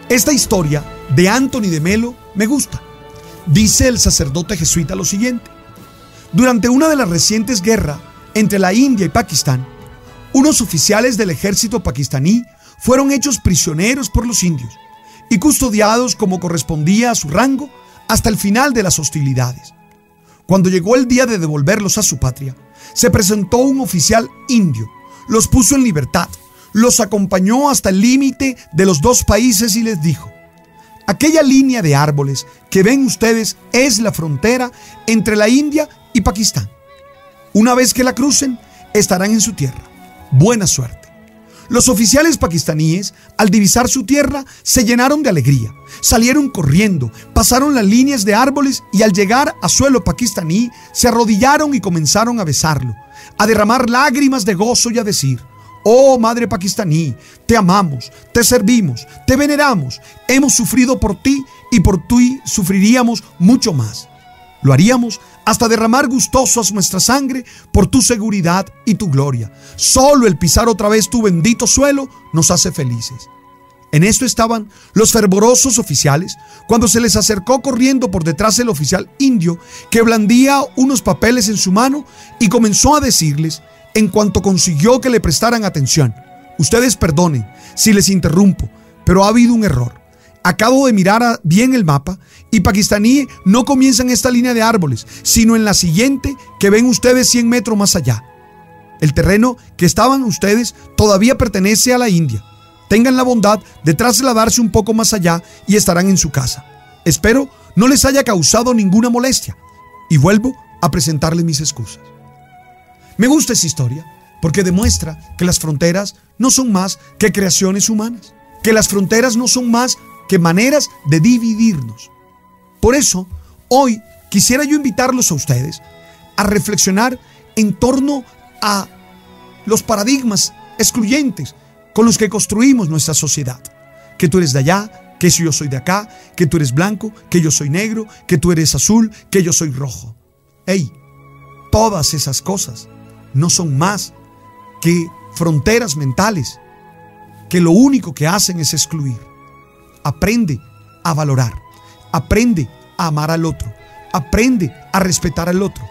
Esta historia de Anthony de Melo me gusta. Dice el sacerdote jesuita lo siguiente: durante una de las recientes guerras entre la India y Pakistán, unos oficiales del ejército pakistaní fueron hechos prisioneros por los indios y custodiados como correspondía a su rango hasta el final de las hostilidades. Cuando llegó el día de devolverlos a su patria, se presentó un oficial indio, los puso en libertad, los acompañó hasta el límite de los dos países y les dijo: aquella línea de árboles que ven ustedes es la frontera entre la India y Pakistán. Una vez que la crucen, estarán en su tierra. Buena suerte. Los oficiales pakistaníes, al divisar su tierra, se llenaron de alegría. Salieron corriendo, pasaron las líneas de árboles y al llegar a suelo pakistaní, se arrodillaron y comenzaron a besarlo, a derramar lágrimas de gozo y a decir: oh madre pakistaní, te amamos, te servimos, te veneramos, hemos sufrido por ti y por ti sufriríamos mucho más. Lo haríamos hasta derramar gustosos nuestra sangre por tu seguridad y tu gloria. Solo el pisar otra vez tu bendito suelo nos hace felices. En esto estaban los fervorosos oficiales cuando se les acercó corriendo por detrás el oficial indio que blandía unos papeles en su mano y comenzó a decirles, en cuanto consiguió que le prestaran atención: ustedes perdonen si les interrumpo, pero ha habido un error. Acabo de mirar bien el mapa y pakistaní no comienza en esta línea de árboles, sino en la siguiente que ven ustedes 100 metros más allá. El terreno que estaban ustedes todavía pertenece a la India. Tengan la bondad de trasladarse un poco más allá y estarán en su casa. Espero no les haya causado ninguna molestia. Y vuelvo a presentarles mis excusas. Me gusta esta historia porque demuestra que las fronteras no son más que creaciones humanas, que las fronteras no son más que maneras de dividirnos. Por eso, hoy quisiera yo invitarlos a ustedes a reflexionar en torno a los paradigmas excluyentes con los que construimos nuestra sociedad. Que tú eres de allá, que yo soy de acá, que tú eres blanco, que yo soy negro, que tú eres azul, que yo soy rojo. ¡Ey! Todas esas cosas no son más que fronteras mentales que lo único que hacen es excluir. Aprende a valorar, aprende a amar al otro, aprende a respetar al otro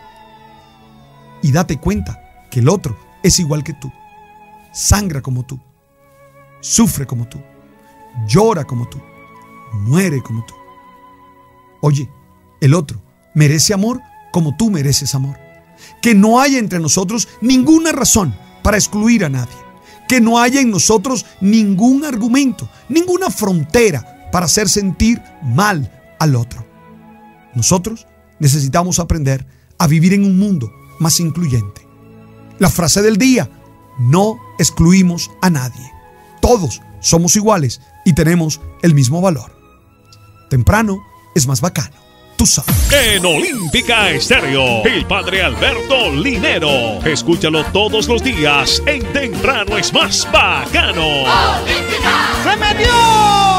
y date cuenta que el otro es igual que tú, sangra como tú, sufre como tú, llora como tú, muere como tú. Oye, el otro merece amor como tú mereces amor. Que no haya entre nosotros ninguna razón para excluir a nadie. Que no haya en nosotros ningún argumento, ninguna frontera para hacer sentir mal al otro. Nosotros necesitamos aprender a vivir en un mundo más incluyente. La frase del día: no excluimos a nadie. Todos somos iguales y tenemos el mismo valor. Temprano es más bacano. Tú sabes. En Olímpica Estéreo, el padre Alberto Linero. Escúchalo todos los días en Temprano es más bacano. ¡Olímpica! ¡Se metió!